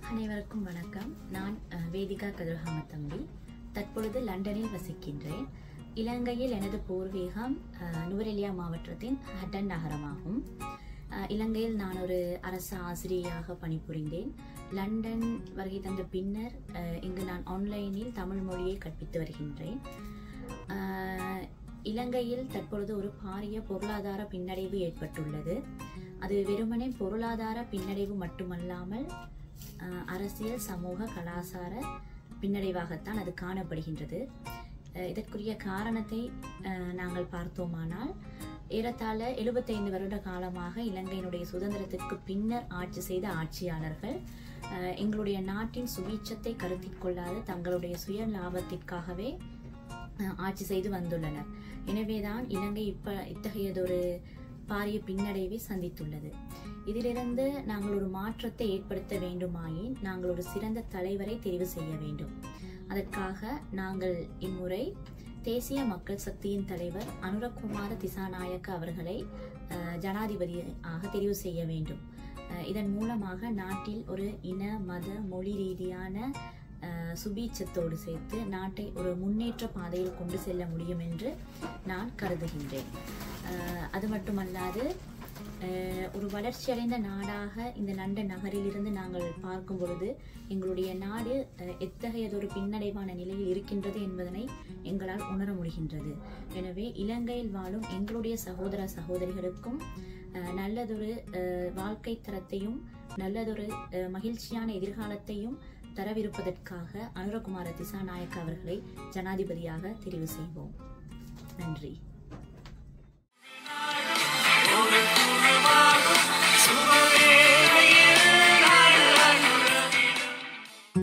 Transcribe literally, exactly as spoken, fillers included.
அனைவருக்கும் வணக்கம். நான் வேதிகா கதிரகாமத்தம்பி. தற்பொழுது லண்டனில் வசிக்கின்றேன். இலங்கையில் எனது பூர்வீகம் நுவரெலியா மாவட்டத்தின் ஹட்டன் நகரமாகும். இலங்கையில் நான் ஒரு அரசு ஆசிரியையாக பணிபுரிந்தேன். லண்டன் வருகை தந்த பின்னர் இங்கு நான் ஆன்லைனில் தமிழ் மொழியை கற்பித்து வருகின்றேன். இலங்கையில் தற்பொழுது ஒரு பாரிய பொருளாதார பின்னடைவு ஏற்பட்டுள்ளது. அது வெறுமனே பொருளாதார பின்னடைவு மட்டுமல்லாமல் அரசியல், சமூக, கலாச்சார பின்னடைவாகத்தான் அது காணப்படுகின்றது. இதற்குரிய காரணத்தை நாங்கள் பார்த்தோமானால், ஏறத்தாழ எழுபத்தைந்து வருட காலமாக இலங்கையினுடைய சுதந்திரத்திற்கு பின்னர் ஆட்சி செய்த ஆட்சியாளர்கள் எங்களுடைய நாட்டின் சுபீட்சத்தை கருத்தில் கொள்ளாது தங்களுடைய சுய லாபத்திற்காகவே ஆட்சி செய்து வந்துள்ளனர். எனவேதான் இலங்கை இப்ப இத்தகையதொரு பாரிய பின்னடைவை சந்தித்துள்ளது. இதிலிருந்து நாங்கள் ஒரு மாற்றத்தை ஏற்படுத்த வேண்டுமாயின் நாங்கள் ஒரு சிறந்த தலைவரை தெரிவு செய்ய வேண்டும். அதற்காக நாங்கள் இம்முறை தேசிய மக்கள் சக்தியின் தலைவர் அனுரகுமார திசாநாயக்க அவர்களை ஜனாதிபதியாக தெரிவு செய்ய வேண்டும். இதன் மூலமாக நாட்டில் ஒரு இன, மத, மொழி ரீதியான சுபீட்சத்தோடு சேர்த்து நாட்டை ஒரு முன்னேற்ற பாதையில் கொண்டு செல்ல முடியும் என்று நான் கருதுகின்றேன். அது மட்டுமல்லாது, ஒரு வளர்ச்சியடைந்த நாடாக இந்த லண்டன் நகரிலிருந்து நாங்கள் பார்க்கும் பொழுது எங்களுடைய நாடு எத்தகையதொரு பின்னடைவான நிலையில் இருக்கின்றது என்பதனை எங்களால் உணர முடிகின்றது. எனவே இலங்கையில் வாழும் எங்களுடைய சகோதர சகோதரிகளுக்கும் நல்லதொரு வாழ்க்கை தரத்தையும் நல்லதொரு மகிழ்ச்சியான எதிர்காலத்தையும் தரவிருப்பதற்காக அனுரகுமார திசாநாயக்க அவர்களை ஜனாதிபதியாக தெரிவு செய்வோம். நன்றி.